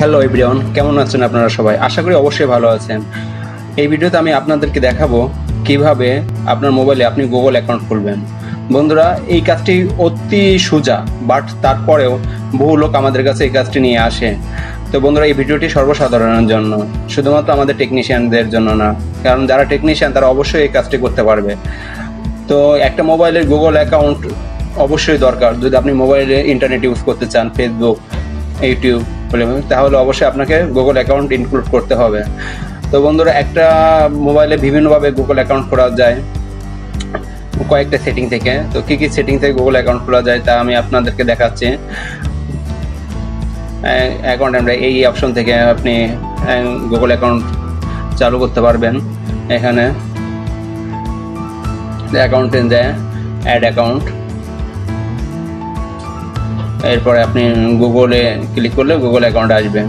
Hello everyone, কেমন আছেন আপনারা সবাই? আশা করি অবশ্যই ভালো আছেন। এই ভিডিওতে আমি আপনাদেরকে দেখাবো কিভাবে আপনার মোবাইলে আপনি গুগল অ্যাকাউন্ট খুলবেন। বন্ধুরা, এই কাজটি অতি সোজা, বাট তারপরেও বহু লোক আমাদের কাছে এই কাজটি নিয়ে আসে। তো বন্ধুরা, এই ভিডিওটি সর্বসাধারণের জন্য, শুধুমাত্র আমাদের টেকনিশিয়ানদের জন্য না, কারণ যারা টেকনিশিয়ান তারা অবশ্যই এই কাজটি করতে পারবে। তো একটা মোবাইলের গুগল অ্যাকাউন্ট অবশ্যই দরকার। যদি আপনি মোবাইলে ইন্টারনেট ইউজ করতে চান, ফেসবুক, ইউটিউব, তাহলে অবশ্যই আপনাকে গুগল অ্যাকাউন্ট ইনক্লুড করতে হবে। তো বন্ধুরা, একটা মোবাইলে বিভিন্নভাবে গুগল অ্যাকাউন্ট খোলা যায় কয়েকটা সেটিং থেকে। তো কী কী সেটিং থেকে গুগল অ্যাকাউন্ট খোলা যায় তা আমি আপনাদেরকে দেখাচ্ছি। অ্যাকাউন্ট আমরা এই অপশন থেকে আপনি গুগল অ্যাকাউন্ট চালু করতে পারবেন। এখানে অ্যাকাউন্টে যায় অ্যাড অ্যাকাউন্ট, এরপরে আপনি গুগলে ক্লিক করলে গুগল অ্যাকাউন্ট আসবে।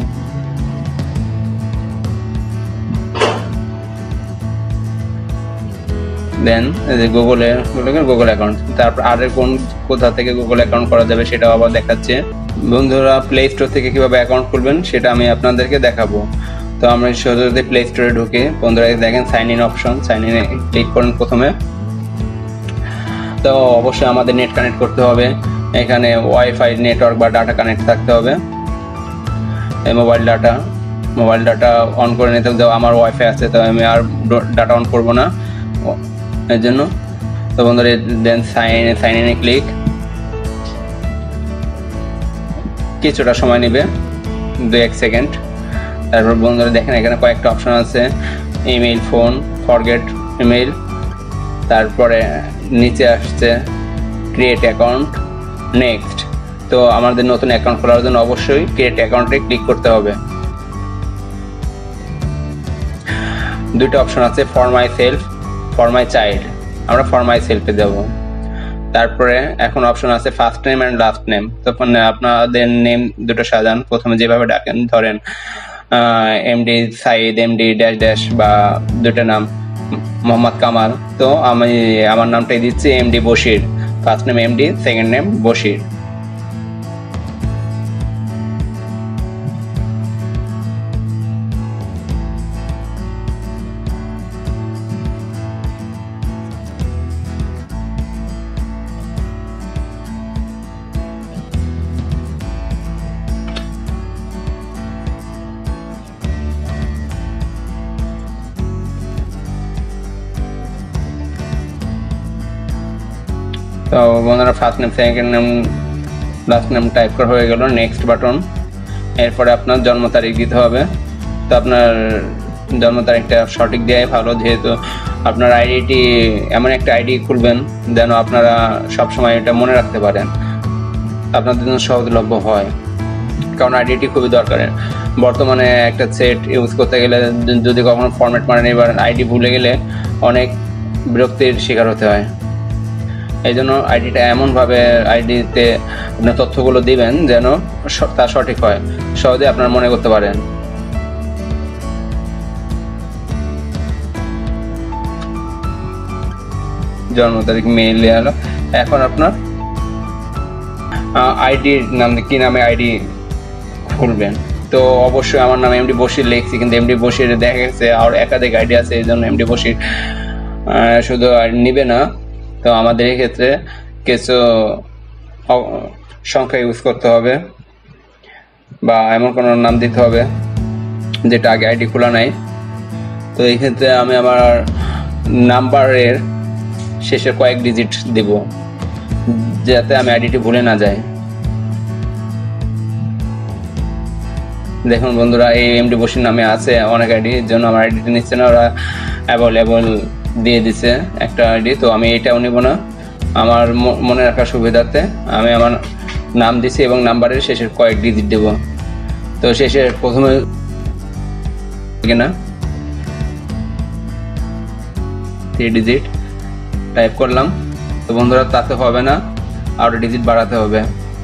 দেন গুগল অ্যাকাউন্ট, তারপর কোথা থেকে গুগল অ্যাকাউন্ট করা যাবে সেটাও আবার দেখাচ্ছে। বন্ধুরা, প্লে স্টোর থেকে কিভাবে অ্যাকাউন্ট খুলবেন সেটা আমি আপনাদেরকে দেখাবো। তো আমরা সোজা প্লে স্টোরে ঢুকে, বন্ধুরা দেখেন সাইন ইন অপশন, সাইন ইনে ক্লিক করেন প্রথমে। তো অবশ্যই আমাদের নেট কানেক্ট করতে হবে। এখানে ওয়াইফাই নেটওয়ার্ক বা ডাটা কানেক্ট থাকতে হবে। এই মোবাইল ডাটা অন করে নিতে হবে। আমার ওয়াইফাই আছে, তো আমি আর ডাটা অন করব না এর জন্য। তো বন্ধুরা, দেন সাইন ইনে ক্লিক। কিছুটা সময় নেবে, 2-1 সেকেন্ড। তারপর বন্ধুরা দেখেন এখানে কয়েকটা অপশন আছে, ইমেইল, ফোন, ফরগেট ইমেইল, তারপরে নিচে আসছে ক্রিয়েট অ্যাকাউন্ট, নেক্সট। তো আমাদের নতুন অ্যাকাউন্ট খোলার জন্য অবশ্যই ক্রিয়েট অ্যাকাউন্টে ক্লিক করতে হবে। দুটো অপশন আছে, for myself, for my child. আমরা ফর মাই সেলফে দেব। তারপরে এখন অপশন আছে first name and last name. তখন আপনাদের নেম দুটো সাজান, প্রথমে যেভাবে ডাকেন, ধরেন MD Saeed, MD dash dash, বা দুটো নাম মোহাম্মদ কামাল। তো আমি আমার নামটাই দিচ্ছি MD Bashir. First name MD, second name Bashir. তো বন্ধুরা, first name, second name, last name type করা হয়ে গেল। Next button. এরপরে আপনার জন্ম তারিখ দিতে হবে। তো আপনার জন্ম তারিখটা সঠিক দেওয়াই ভালো, যেহেতু আপনার আইডিটি এমন একটা আইডি খুলবেন যেন আপনারা সবসময় এটা মনে রাখতে পারেন, আপনাদের জন্য সহজলভ্য হয়, কারণ আইডিটি খুবই দরকার। বর্তমানে একটা সেট ইউজ করতে গেলে যদি কখনো ফরম্যাট মারেন, এবার আইডি ভুলে গেলে অনেক বিরক্তির শিকার হতে হয়। এই জন্য আইডিটা এমনভাবে আইডিতে আপনার তথ্যগুলো দিবেন যেন তা সঠিক হয়, সহজে আপনারা মনে করতে পারেন। জন্ম তারিখ, মেইল এলো। এখন আপনার আইডির নাম, কি নামে আইডি খুলবেন। তো অবশ্যই আমার নাম এমডি বশির লিখছি, কিন্তু এমডি বশির দেখা গেছে আর একাধিক আইডি আছে, এই জন্য এমডি বশির শুধু নিবে না। তো আমাদের এই ক্ষেত্রে কিছু সংখ্যা ইউজ করতে হবে, বা এমন কোনো নাম দিতে হবে যেটা আগে আইডি খোলা নাই। তো এই ক্ষেত্রে আমি আমার নাম্বারের শেষের কয়েক ডিজিট দেব, যাতে আমি আইডিটি ভুলে না যাই। দেখুন বন্ধুরা, এই এমডি বশির নামে আছে অনেক আইডি, এর জন্য আমার আইডিটি নিচ্ছে না, ওরা অ্যাভেলেবল দিয়ে দিছে একটা আইডি। তো আমি এটাও নেব না, আমার মনে রাখার সুবিধার্থে আমি আমার নাম দিছি এবং নাম্বারের শেষের কয়েক ডিজিট দেব। তো শেষের প্রথমে না 3 ডিজিট টাইপ করলাম। তো বন্ধুরা, তাতে হবে না, আরো ডিজিট বাড়াতে হবে।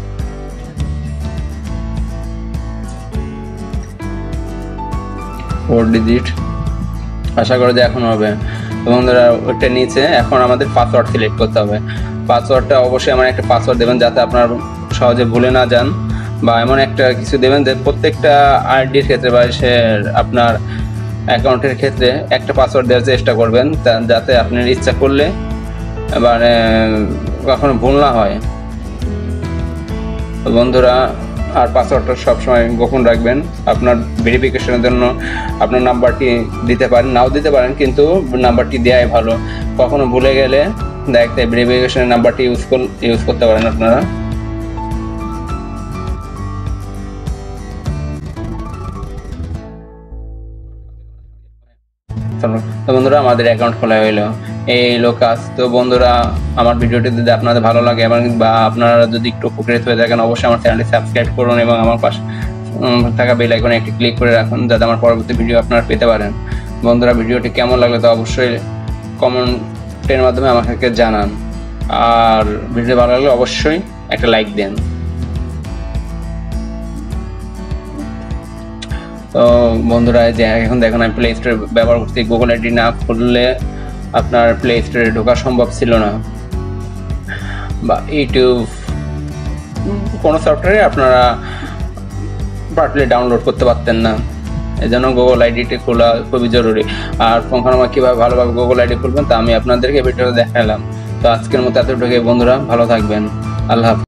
4 ডিজিট, আশা করি যে এখন হবে। বন্ধুরা, ওটা নিচে এখন আমাদের পাসওয়ার্ড সিলেক্ট করতে হবে। পাসওয়ার্ডটা অবশ্যই আমার একটা পাসওয়ার্ড দেবেন যাতে আপনারা সহজে ভুলে না যান। বা এমন একটা কিছু দেবেন যে প্রত্যেকটা আইডির ক্ষেত্রে বা সে আপনার অ্যাকাউন্টের ক্ষেত্রে একটা পাসওয়ার্ড দেওয়ার চেষ্টা করবেন, যাতে আপনার ইচ্ছা করলে মানে কখনো ভুল না হয়। তো বন্ধুরা, আর পাসওয়ার্ডটা সবসময় গোপন রাখবেন। আপনার ভেরিফিকেশনের জন্য আপনার নাম্বারটি দিতে পারেন, নাও দিতে পারেন, কিন্তু নাম্বারটি দেওয়াই ভালো। কখনো ভুলে গেলে দেখতে ভেরিফিকেশনের নাম্বারটি ইউজ করতে পারেন আপনারা। তো বন্ধুরা, আমাদের অ্যাকাউন্ট খোলা হইলো, এই হলো কাজ। তো বন্ধুরা, আমার ভিডিওটি যদি আপনাদের ভালো লাগে এবং বা আপনারা যদি একটু উপকৃত হয়ে থাকেন, অবশ্যই আমার চ্যানেলটি সাবস্ক্রাইব করুন এবং আমার পাশে থাকা বেল আইকনে একটি ক্লিক করে রাখুন, যাতে আমার পরবর্তী ভিডিও আপনারা পেতে পারেন। বন্ধুরা, ভিডিওটি কেমন লাগলো তো অবশ্যই কমেন্টের মাধ্যমে আমাকে জানান, আর ভিডিও ভালো লাগলে অবশ্যই একটা লাইক দেন। তো বন্ধুরা, যে এখন দেখুন আমি প্লে স্টোরে ব্যবহার করছি, গুগল আইডি না খুললে আপনার প্লে স্টোরে ঢোকা সম্ভব ছিল না, বা ইউটিউব কোনো সফটওয়্যারে আপনারা পার্টলি ডাউনলোড করতে পারতেন না। এই জন্য গুগল আইডিটি খোলা খুবই জরুরি। আর কখনো কীভাবে ভালোভাবে গুগল আইডি খুলবেন তা আমি আপনাদেরকে ভিডিওতে দেখালাম। তো আজকের মতো এতটুকুই বন্ধুরা, ভালো থাকবেন। আল্লাহ হাফেজ।